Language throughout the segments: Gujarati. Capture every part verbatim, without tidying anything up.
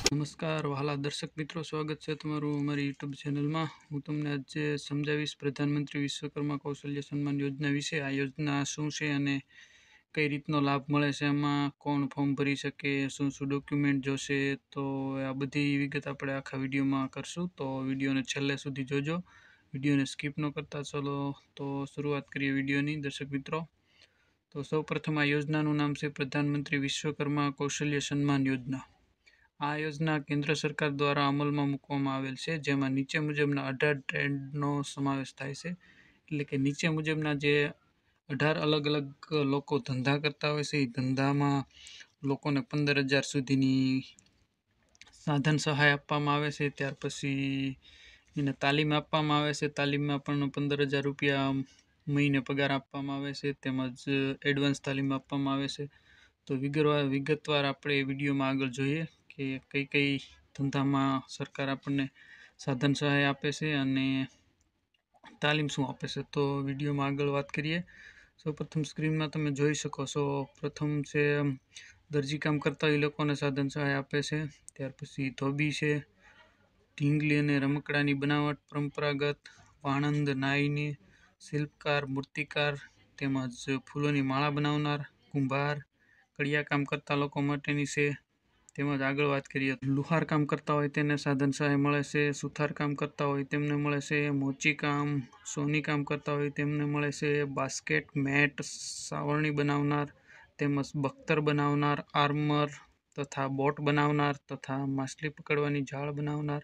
નમસ્કાર વહાલા દર્શક મિત્રો, સ્વાગત છે તમારું અમારી યુટ્યુબ ચેનલમાં. હું તમને આજે સમજાવીશ પ્રધાનમંત્રી વિશ્વકર્મા કૌશલ્ય સન્માન યોજના વિશે. આ યોજના શું છે અને કઈ રીતનો લાભ મળે છે, એમાં કોણ ફોર્મ ભરી શકે, શું શું ડોક્યુમેન્ટ જોશે, તો આ બધી વિગત આપણે આખા વિડીયોમાં કરશું. તો વિડીયોને છેલ્લે સુધી જોજો, વિડીયોને સ્કીપ ન કરતા. ચલો તો શરૂઆત કરીએ વિડીયોની દર્શક મિત્રો. તો સૌ પ્રથમ આ યોજનાનું નામ છે પ્રધાનમંત્રી વિશ્વકર્મા કૌશલ્ય સન્માન યોજના. આ યોજના કેન્દ્ર સરકાર દ્વારા અમલમાં મૂકવામાં આવેલ છે, જેમાં નીચે મુજબના અઢાર ટ્રેડનો સમાવેશ થાય છે. એટલે કે નીચે મુજબના જે અઢાર અલગ અલગ લોકો ધંધા કરતા હોય છે, એ ધંધામાં લોકોને પંદર હજાર સુધીની સાધન સહાય આપવામાં આવે છે. ત્યાર પછી એને તાલીમ આપવામાં આવે છે. તાલીમમાં પણ પંદર હજાર રૂપિયા મહિને પગાર આપવામાં આવે છે. તેમજ એડવાન્સ તાલીમ આપવામાં આવે છે. તો વિગતવાર વિગતવાર આપણે વિડીયોમાં આગળ જોઈએ કે કઈ કઈ ધંધામાં સરકાર આપણને સાધન સહાય આપે છે અને તાલીમ શું આપે છે. તો વિડીયોમાં આગળ વાત કરીએ. સૌપ્રથમ સ્ક્રીનમાં તમે જોઈ શકો છો, પ્રથમ છે દરજી કામ કરતા એ લોકોને સાધન સહાય આપે છે. ત્યાર પછી ધોબી છે, ઢીંગલી અને રમકડાની બનાવટ, પરંપરાગત વાણંદ, નાઈની, શિલ્પકાર, મૂર્તિકાર, તેમજ ફૂલોની માળા બનાવનાર, કુંભાર, કડિયા કામ કરતા લોકો માટેની છે. તેમજ આગળ વાત કરીએ, લુહાર કામ કરતા હોય તેને સાધન સહાય મળે છે. સુથાર કામ કરતા હોય તેમને મળે છે. મોચી કામ, સોની કામ કરતા હોય તેમને મળે છે. બાસ્કેટ, મેટ, સાવરણી બનાવનાર, તેમજ બખ્તર બનાવનાર, આર્મર તથા બોટ બનાવનાર તથા માછલી પકડવાની જાળ બનાવનાર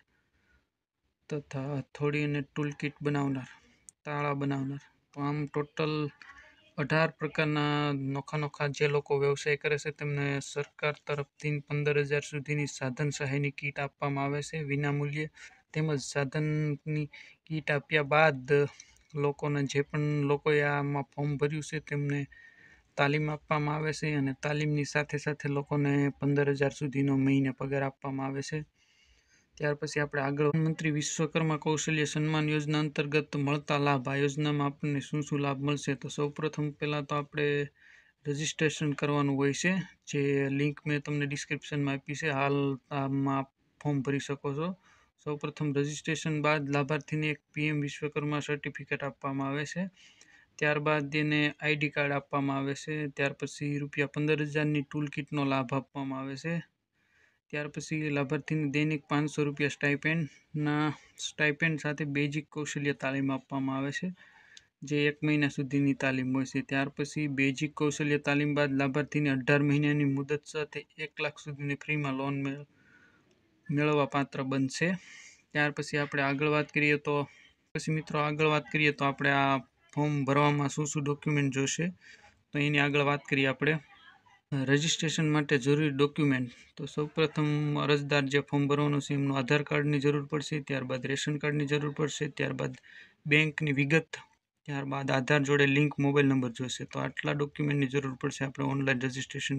તથા હથોડી અને ટૂલ કિટ બનાવનાર, તાળા બનાવનાર. તો આમ ટોટલ અઢાર પ્રકારના નોખા નોખા જે લોકો વ્યવસાય કરે છે તેમને સરકાર તરફથી પંદર હજાર સુધીની સાધન સહાયની કીટ આપવામાં આવે છે વિનામૂલ્યે. તેમજ સાધનની કીટ આપ્યા બાદ લોકોને જે પણ લોકોએ આમાં ફોર્મ ભર્યું છે તેમને તાલીમ આપવામાં આવે છે અને તાલીમની સાથે સાથે લોકોને પંદર હજાર સુધીનો મહિને પગાર આપવામાં આવે છે. ત્યાર પછી આપણે આગળ પ્રધાનમંત્રી વિશ્વકર્મા કૌશલ્ય સન્માન યોજના અંતર્ગત મળતા લાભ. આ યોજનામાં આપણને શું શું લાભ મળશે? તો સૌપ્રથમ પહેલાં તો આપણે રજિસ્ટ્રેશન કરવાનું હોય છે, જે લિંક મેં તમને ડિસ્ક્રિપ્શનમાં આપી છે. હાલ આમાં ફોર્મ ભરી શકો છો. સૌપ્રથમ રજિસ્ટ્રેશન બાદ લાભાર્થીને એક પીએમ વિશ્વકર્મા સર્ટિફિકેટ આપવામાં આવે છે. ત્યારબાદ એને આઈડી કાર્ડ આપવામાં આવે છે. ત્યાર પછી રૂપિયા પંદર હજારની ટૂલ કિટનો લાભ આપવામાં આવે છે. ત્યાર પછી લાભાર્થીને દૈનિક પાંચસો રૂપિયા સ્ટાઇપેન્ડના સ્ટાઇપેન્ડ સાથે બેઝિક કૌશલ્ય તાલીમ આપવામાં આવે છે, જે એક મહિના સુધીની તાલીમ હોય છે. ત્યાર પછી બેઝિક કૌશલ્ય તાલીમ બાદ લાભાર્થીને અઢાર મહિનાની મુદત સાથે એક લાખ સુધીની ફ્રીમાં લોન મેળવવા પાત્ર બનશે. ત્યાર પછી આપણે આગળ વાત કરીએ તો પછી મિત્રો આગળ વાત કરીએ તો આપણે આ ફોર્મ ભરવામાં શું શું ડોક્યુમેન્ટ જોશે, તો એની આગળ વાત કરીએ આપણે. રજિસ્ટ્રેશન માટે જરૂરી ડોક્યુમેન્ટ. તો સૌપ્રથમ અરજદાર જે ફોર્મ ભરવાનું છે એમનું આધાર કાર્ડની જરૂર પડશે. ત્યારબાદ રેશન કાર્ડની જરૂર પડશે. ત્યારબાદ બેંકની વિગત, ત્યારબાદ આધાર જોડે લિંક મોબાઈલ નંબર જોઈશે. તો આટલા ડોક્યુમેન્ટની જરૂર પડશે આપણે ઓનલાઈન રજિસ્ટ્રેશન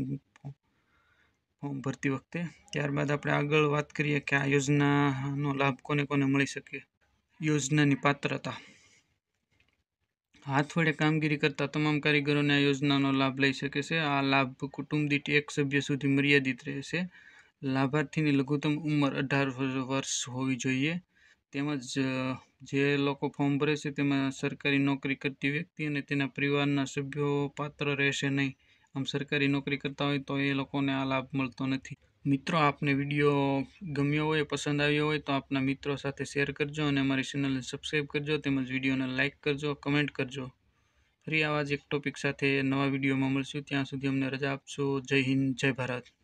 ફોર્મ ભરતી વખતે. ત્યારબાદ આપણે આગળ વાત કરીએ કે આ યોજનાનો લાભ કોને કોને મળી શકે. યોજનાની પાત્રતા. હાથ વડે કામગીરી કરતા તમામ કારીગરોને આ યોજનાનો લાભ લઈ શકે છે. આ લાભ કુટુંબ દીઠ એક સભ્ય સુધી મર્યાદિત રહેશે. લાભાર્થીની લઘુત્તમ ઉંમર અઢાર વર્ષ હોવી જોઈએ. તેમજ જે લોકો ફોર્મ ભરે છે તેમાં સરકારી નોકરી કરતી વ્યક્તિ અને તેના પરિવારના સભ્યો પાત્ર રહેશે નહીં. આમ સરકારી નોકરી કરતા હોય તો એ લોકોને આ લાભ મળતો નથી. મિત્રો, આપને વિડીયો ગમ્યો હોય, પસંદ આવ્યો હોય તો આપના મિત્રો સાથે શેર કરજો અને અમારી ચેનલને સબસ્ક્રાઈબ કરજો. તેમજ વિડીયોને લાઇક કરજો, કમેન્ટ કરજો. ફરી આવા જ એક ટોપિક સાથે નવા વિડીયોમાં મળશું. ત્યાં સુધી અમને રજા આપશો. જય હિન્દ, જય ભારત.